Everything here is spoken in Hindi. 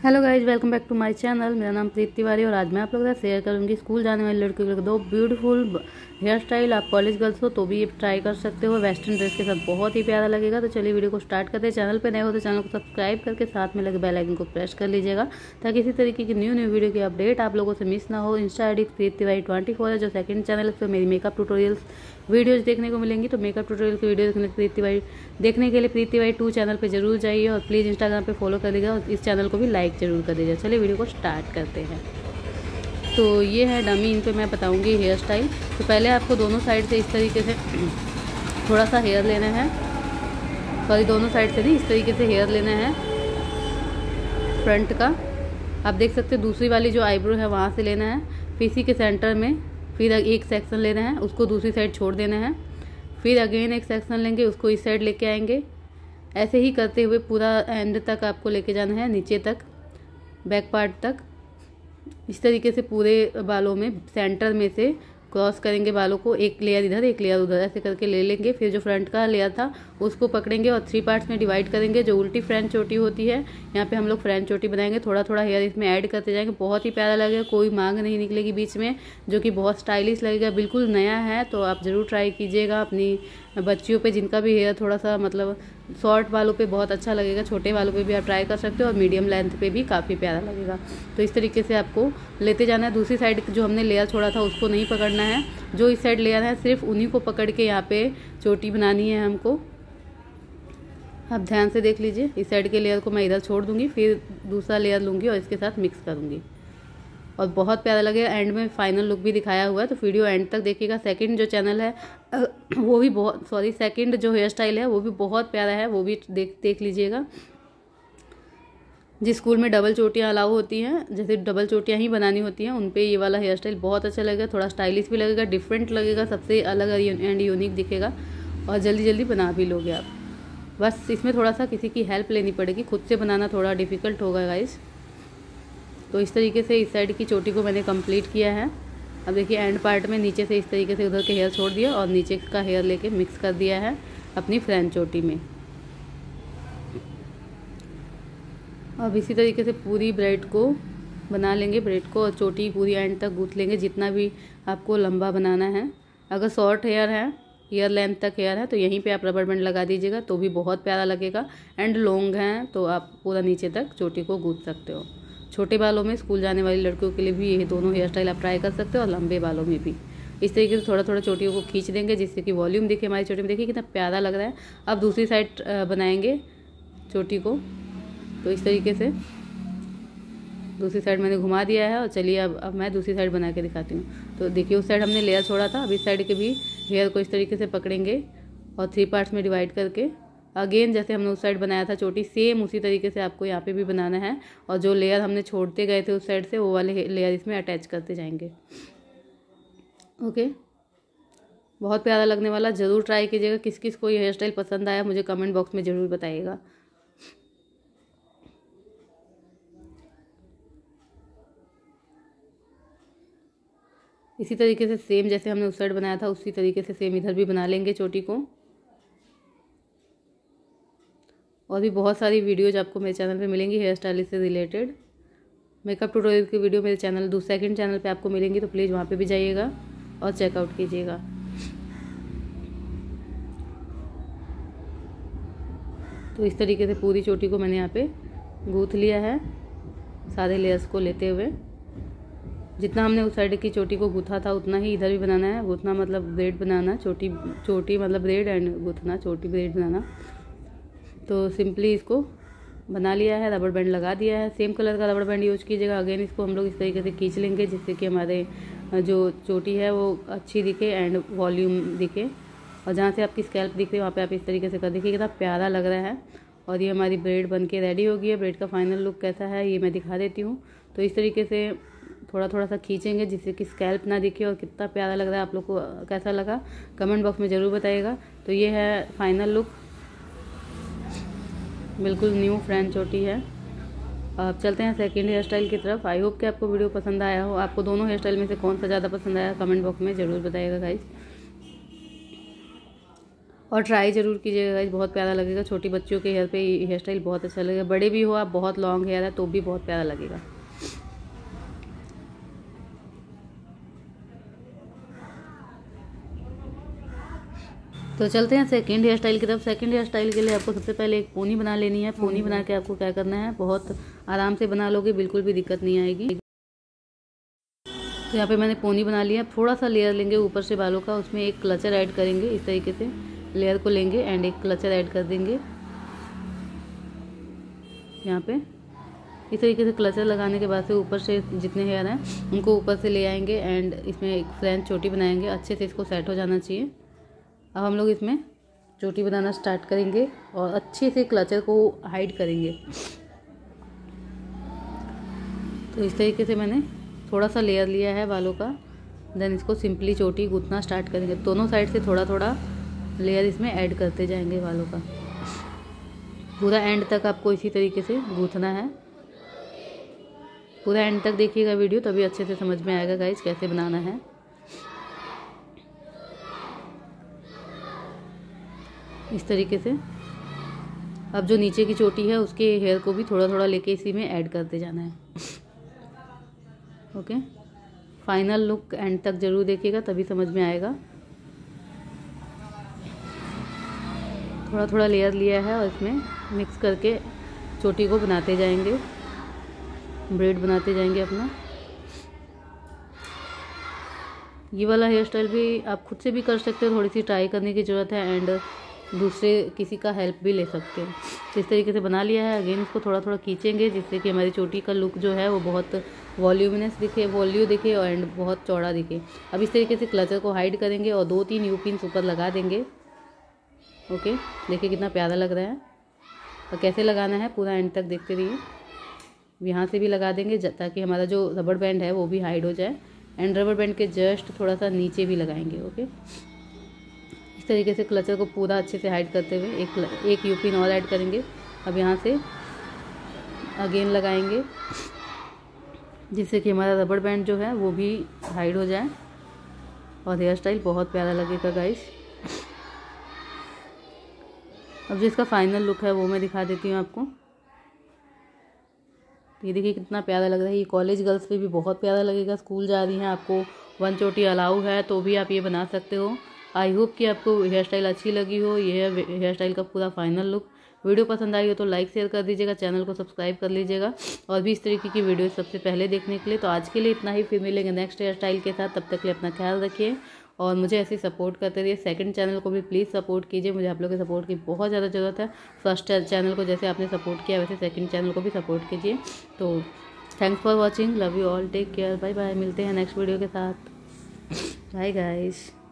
Hello guys, welcome back to my channel. मेरा नाम प्रीति तिवारी और आज मैं आप लोगों के साथ शेयर करूंगी स्कूल जाने वाली लड़कियों के लिए दो ब्यूटीफुल हेयर स्टाइल। आप कॉलेज गर्ल्स हो तो भी ये ट्राई कर सकते हो, वेस्टर्न ड्रेस के साथ बहुत ही प्यारा लगेगा। तो चलिए वीडियो को स्टार्ट करते हैं। चैनल पे नए हो तो चैनल को सब्सक्राइब करके साथ में लगे बेल आइकन को प्रेस कर लीजिएगा ताकि इसी तरीके की न्यू वीडियो की अपडेट आप लोगों से मिस ना हो। Insta I D Preeti Tiwari 24 है, जो सेकंड चैनल है उस पर मेरी मेकअप ट्यूटोरियल्स वीडियोज देखने को मिलेंगी। तो मेकअप ट्यूटोरियल की वीडियो देखने के लिए प्रीति तिवारी 2 चैनल पे जरूर जाइए और प्लीज़ इंस्टाग्राम पे फॉलो कर लीजिएगा और इस चैनल को भी लाइक जरूर कर दीजिएगा। चलिए वीडियो को स्टार्ट करते हैं। तो ये है डमी, इन पे मैं बताऊंगी हेयर स्टाइल। तो पहले आपको दोनों साइड से इस तरीके से थोड़ा सा हेयर लेना है, सॉरी दोनों साइड से नहीं, इस तरीके से हेयर लेना है फ्रंट का। आप देख सकते हैं दूसरी वाली जो आईब्रो है वहाँ से लेना है, फिर इसी के सेंटर में फिर एक सेक्शन लेना है, उसको दूसरी साइड छोड़ देना है, फिर अगेन एक सेक्शन लेंगे, उसको इस साइड लेके आएंगे। ऐसे ही करते हुए पूरा एंड तक आपको लेके जाना है, नीचे तक, बैक पार्ट तक। इस तरीके से पूरे बालों में सेंटर में से क्रॉस करेंगे बालों को, एक लेयर इधर एक लेयर उधर, ऐसे करके ले लेंगे। फिर जो फ्रंट का लेयर था उसको पकड़ेंगे और 3 पार्ट्स में डिवाइड करेंगे। जो उल्टी फ्रेंच चोटी होती है, यहाँ पे हम लोग फ्रेंच चोटी बनाएंगे। थोड़ा थोड़ा हेयर इसमें ऐड करते जाएंगे, बहुत ही प्यारा लगेगा, कोई मांग नहीं निकलेगी बीच में, जो कि बहुत स्टाइलिश लगेगा। बिल्कुल नया है तो आप ज़रूर ट्राई कीजिएगा अपनी बच्चियों पे, जिनका भी हेयर थोड़ा सा मतलब शॉर्ट वालों पे बहुत अच्छा लगेगा। छोटे वालों पे भी आप ट्राई कर सकते हो और मीडियम लेंथ पे भी काफ़ी प्यारा लगेगा। तो इस तरीके से आपको लेते जाना है। दूसरी साइड जो हमने लेयर छोड़ा था उसको नहीं पकड़ना है, जो इस साइड लेयर है सिर्फ उन्हीं को पकड़ के यहाँ पे चोटी बनानी है हमको। आप ध्यान से देख लीजिए, इस साइड के लेयर को मैं इधर छोड़ दूंगी, फिर दूसरा लेयर लूँगी और इसके साथ मिक्स करूँगी और बहुत प्यारा लगेगा। एंड में फाइनल लुक भी दिखाया हुआ है, तो वीडियो एंड तक देखिएगा। सेकंड जो चैनल है वो भी बहुत सेकंड जो हेयर स्टाइल है वो भी बहुत प्यारा है, वो भी देख लीजिएगा। जिस स्कूल में डबल चोटियाँ अलाउ होती हैं, जैसे डबल चोटियाँ ही बनानी होती हैं, उन पे ये वाला हेयर स्टाइल बहुत अच्छा लगेगा। थोड़ा स्टाइलिश भी लगेगा, डिफरेंट लगेगा, सबसे अलग एंड यूनिक दिखेगा और जल्दी जल्दी बना भी लोगे आप। बस इसमें थोड़ा सा किसी की हेल्प लेनी पड़ेगी, खुद से बनाना थोड़ा डिफ़िकल्ट होगा गाइस। तो इस तरीके से इस साइड की चोटी को मैंने कंप्लीट किया है। अब देखिए एंड पार्ट में नीचे से इस तरीके से उधर के हेयर छोड़ दिया और नीचे का हेयर लेके मिक्स कर दिया है अपनी फ्रेंच चोटी में। अब इसी तरीके से पूरी ब्रेड को बना लेंगे, ब्रेड को, और चोटी पूरी एंड तक गूंथ लेंगे, जितना भी आपको लंबा बनाना है। अगर शॉर्ट हेयर है, ईयर लेंथ तक हेयर है, तो यहीं पे आप रबर बैंड लगा दीजिएगा तो भी बहुत प्यारा लगेगा। एंड लॉन्ग हैं तो आप पूरा नीचे तक चोटी को गूंथ सकते हो। छोटे बालों में स्कूल जाने वाली लड़कियों के लिए भी ये दोनों हेयर स्टाइल आप ट्राई कर सकते हो और लंबे बालों में भी इस तरीके से थोड़ा थोड़ा चोटियों को खींच देंगे, जिससे कि वॉल्यूम दिखे हमारी चोटी में। देखिए कितना प्यारा लग रहा है। अब दूसरी साइड बनाएंगे चोटी को, तो इस तरीके से दूसरी साइड मैंने घुमा दिया है और चलिए अब मैं दूसरी साइड बना के दिखाती हूँ। तो देखिए उस साइड हमने लेयर छोड़ा था, अब इस साइड के भी हेयर को इस तरीके से पकड़ेंगे और 3 पार्ट्स में डिवाइड करके अगेन जैसे हमने उस साइड बनाया था चोटी, सेम उसी तरीके से आपको यहाँ पे भी बनाना है। और जो लेयर हमने छोड़ते गए थे उस साइड से, वो वाले लेयर इसमें अटैच करते जाएंगे। ओके, बहुत प्यारा लगने वाला, ज़रूर ट्राई कीजिएगा। किस किस को ये हेयर स्टाइल पसंद आया मुझे कमेंट बॉक्स में ज़रूर बताइएगा। इसी तरीके से सेम जैसे हमने उस साइड बनाया था उसी तरीके से सेम इधर भी बना लेंगे चोटी को। और भी बहुत सारी वीडियोज आपको मेरे चैनल पे मिलेंगी हेयर स्टाइल से रिलेटेड। मेकअप ट्यूटोरियल की वीडियो मेरे चैनल सेकंड चैनल पे आपको मिलेंगी, तो प्लीज़ वहाँ पे भी जाइएगा और चेकआउट कीजिएगा। तो इस तरीके से पूरी चोटी को मैंने यहाँ पे गूँथ लिया है, सारे लेयर्स को लेते हुए। जितना हमने उस साइड की चोटी को गूँथा था उतना ही इधर भी बनाना है। गूँथना मतलब ब्रेड बनाना, चोटी मतलब ब्रेड, एंड गूँथना चोटी ब्रेड बनाना। तो सिंपली इसको बना लिया है, रबर बैंड लगा दिया है। सेम कलर का रबर बैंड यूज़ कीजिएगा। अगेन इसको हम लोग इस तरीके से खींच लेंगे, जिससे कि हमारे जो चोटी है वो अच्छी दिखे एंड वॉल्यूम दिखे। और जहाँ से आपकी स्कैल्प दिख रही है वहाँ पे आप इस तरीके से कर देखिए, कितना प्यारा लग रहा है। और ये हमारी ब्रेड बन के रेडी हो गई है। ब्रेड का फाइनल लुक कैसा है ये मैं दिखा देती हूँ। तो इस तरीके से थोड़ा थोड़ा सा खींचेंगे, जिससे कि स्कैल्प ना दिखे, और कितना प्यारा लग रहा है। आप लोग को कैसा लगा कमेंट बॉक्स में ज़रूर बताइएगा। तो ये है फाइनल लुक, बिल्कुल न्यू फ्रेंच चोटी है। अब चलते हैं सेकंड हेयर स्टाइल की तरफ। आई होप कि आपको वीडियो पसंद आया हो। आपको दोनों हेयर स्टाइल में से कौन सा ज़्यादा पसंद आया कमेंट बॉक्स में ज़रूर बताइएगा गाइस। और ट्राई ज़रूर कीजिएगा गाइस, बहुत प्यारा लगेगा। छोटी बच्चियों के हेयर पे हेयर स्टाइल बहुत अच्छा लगेगा। बड़े भी हो आप, बहुत लॉन्ग हेयर है तो भी बहुत प्यारा लगेगा। तो चलते हैं सेकंड हेयर स्टाइल की तरफ। सेकंड हेयर स्टाइल के लिए आपको सबसे पहले एक पोनी बना लेनी है। पोनी बना के आपको क्या करना है, बहुत आराम से बना लोगे, बिल्कुल भी दिक्कत नहीं आएगी। तो यहाँ पे मैंने पोनी बना लिया। थोड़ा सा लेयर लेंगे ऊपर से बालों का, उसमें एक क्लचर ऐड करेंगे। इस तरीके से लेयर को लेंगे एंड एक क्लचर ऐड कर देंगे यहाँ पे। इस तरीके से क्लचर लगाने के बाद से ऊपर से जितने हेयर हैं उनको ऊपर से ले आएंगे एंड इसमें एक फ्रेंच चोटी बनाएंगे। अच्छे से इसको सेट हो जाना चाहिए। अब हम लोग इसमें चोटी बनाना स्टार्ट करेंगे और अच्छे से क्लचर को हाइड करेंगे। तो इस तरीके से मैंने थोड़ा सा लेयर लिया है बालों का। देन इसको सिंपली चोटी गूंथना स्टार्ट करेंगे। दोनों साइड से थोड़ा थोड़ा लेयर इसमें ऐड करते जाएंगे बालों का। पूरा एंड तक आपको इसी तरीके से गूंथना है। पूरा एंड तक देखिएगा वीडियो, तभी अच्छे से समझ में आएगा गाइस कैसे बनाना है। इस तरीके से अब जो नीचे की चोटी है उसके हेयर को भी थोड़ा थोड़ा लेके इसी में ऐड करते जाना है। ओके, फाइनल लुक एंड तक जरूर देखिएगा तभी समझ में आएगा। थोड़ा थोड़ा लेयर लिया है और इसमें मिक्स करके चोटी को बनाते जाएंगे, ब्रेड बनाते जाएंगे अपना। ये वाला हेयर स्टाइल भी आप खुद से भी कर सकते हो, थोड़ी सी ट्राई करने की ज़रूरत है एंड दूसरे किसी का हेल्प भी ले सकते हो। तो इस तरीके से बना लिया है। अगेन इसको थोड़ा थोड़ा खींचेंगे जिससे कि हमारी चोटी का लुक जो है वो बहुत वॉल्यूमिनस दिखे, वॉल्यू दिखे एंड बहुत चौड़ा दिखे। अब इस तरीके से क्लचर को हाइड करेंगे और 2-3 यू पिन्स ऊपर लगा देंगे। ओके, देखिए कितना प्यारा लग रहा है। और कैसे लगाना है पूरा एंड तक देखते रहिए। यहाँ से भी लगा देंगे ताकि हमारा जो रबड़ बैंड है वो भी हाइड हो जाए एंड रबड़ बैंड के जस्ट थोड़ा सा नीचे भी लगाएंगे। ओके, इस तरीके से क्लचर को पूरा अच्छे से हाइड करते हुए एक यू पिन और ऐड करेंगे। अब यहाँ से अगेन लगाएंगे जिससे कि हमारा रबड़ बैंड जो है वो भी हाइड हो जाए और हेयर स्टाइल बहुत प्यारा लगेगा गाइस। अब जो इसका फाइनल लुक है वो मैं दिखा देती हूँ आपको। ये देखिए कितना प्यारा लग रहा है। ये कॉलेज गर्ल्स पे भी बहुत प्यारा लगेगा। स्कूल जा रही हैं, आपको 1 चोटी अलाउ है तो भी आप ये बना सकते हो। आई होप कि आपको हेयर स्टाइल अच्छी लगी हो। ये है हेयर स्टाइल का पूरा फाइनल लुक। वीडियो पसंद आई हो तो लाइक शेयर कर दीजिएगा, चैनल को सब्सक्राइब कर लीजिएगा और भी इस तरीके की वीडियो सबसे पहले देखने के लिए। तो आज के लिए इतना ही, फिर मिलेंगे नेक्स्ट हेयर स्टाइल के साथ। तब तक के लिए अपना ख्याल रखिए और मुझे ऐसे सपोर्ट करते रहिए। सेकंड चैनल को भी प्लीज़ सपोर्ट कीजिए, मुझे आप लोगों के सपोर्ट की बहुत ज़्यादा ज़रूरत है। फर्स्ट चैनल को जैसे आपने सपोर्ट किया वैसे सेकंड चैनल को भी सपोर्ट कीजिए। तो thanks for watching, love you all, take care, bye bye. मिलते हैं नेक्स्ट वीडियो के साथ। Bye guys.